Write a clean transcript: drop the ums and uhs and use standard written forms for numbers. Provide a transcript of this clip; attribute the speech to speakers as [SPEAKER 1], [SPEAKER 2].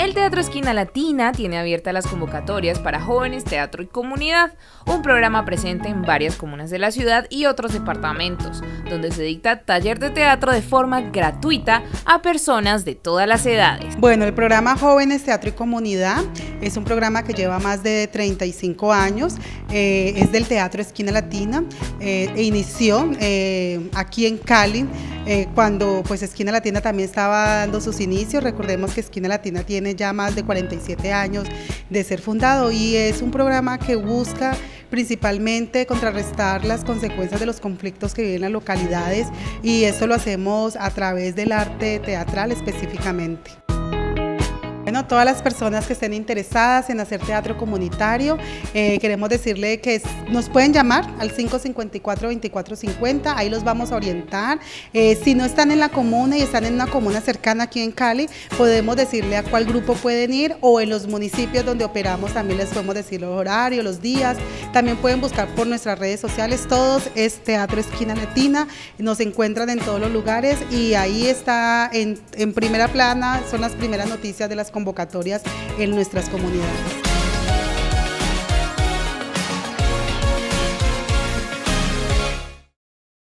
[SPEAKER 1] El Teatro Esquina Latina tiene abiertas las convocatorias para jóvenes, teatro y comunidad, un programa presente en varias comunas de la ciudad y otros departamentos, donde se dicta taller de teatro de forma gratuita a personas de todas las edades.
[SPEAKER 2] Bueno, el programa Jóvenes, Teatro y Comunidad es un programa que lleva más de 35 años, es del Teatro Esquina Latina, e inició aquí en Cali, cuando pues Esquina Latina también estaba dando sus inicios. Recordemos que Esquina Latina tiene ya más de 47 años de ser fundado y es un programa que busca principalmente contrarrestar las consecuencias de los conflictos que viven las localidades, y esto lo hacemos a través del arte teatral específicamente. Bueno, todas las personas que estén interesadas en hacer teatro comunitario, queremos decirle que nos pueden llamar al 554-2450, ahí los vamos a orientar. Si no están en la comuna y están en una comuna cercana aquí en Cali, podemos decirle a cuál grupo pueden ir, o en los municipios donde operamos también les podemos decir los horarios, los días. También pueden buscar por nuestras redes sociales, todos es Teatro Esquina Latina, nos encuentran en todos los lugares y ahí está en primera plana, son las primeras noticias de las convocatorias en nuestras comunidades.